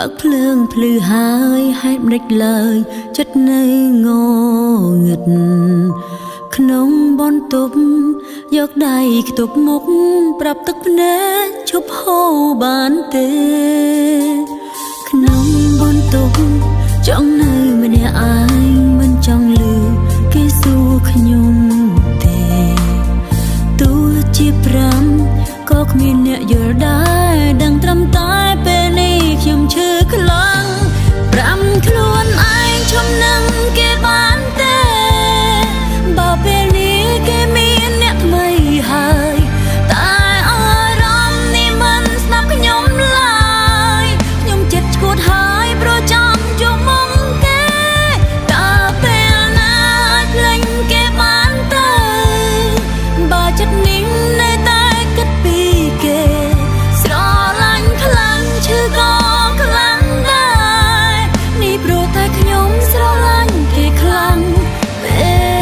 បើកភ្លើងភ្លឺហើយហេតុមិនឡើយចិត្តនៅងងឹតក្នុងបន្ទប់យកដៃខ្ទប់មុខប្រាប់ទឹកភ្នែកឈប់ហូរបានទេក្នុងបន្ទប់ចង់នៅម្នាក់ឯងមិនចង់លឺគេសួរខ្ញុំទេទោះជា5ក៏គ្មានអ្នកយល់ដែរដឹងត្រឹមតែពេលនេះខ្ញុំឈឺខ្លាំង5ខ្លួនឯងឈប់នឹងគេបានទេបើពេលនេះគេមានអ្នកថ្មីហើយតែអារម្មណ៍នេះមិនស្ដាប់ខ្ញុំឡើយខ្ញុំចិត្តឈួតហើយព្រោះចង់ជួបមុខគេតើពេលណាអាចភ្លេចគេបានទៅបើចិត្តនេះនៅតែគិតពីគេស្រឡាញ់ខ្លាំងឈឺក៏ខ្លាំងដែរនេះព្រោះតែខ្ញុំស្រឡាញ់គេខ្លាំងពេក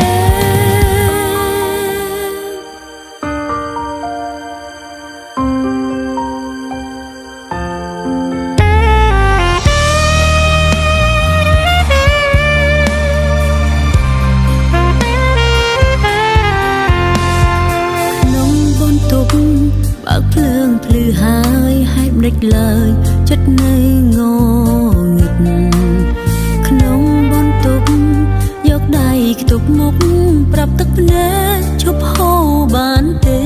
បើកភ្លើងភ្លឺហើយហេតុមិនឡើយចិត្តនៅងងឹតក្នុងបន្ទប់យកដៃខ្ទប់មុខប្រាប់ទឹកភ្នែកឈប់ហូរបានទេ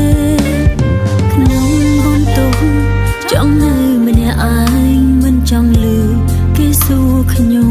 ក្នុងបន្ទប់ចង់នៅម្នាក់ឯងមិនចង់លឺគេសួរខ្ញុំ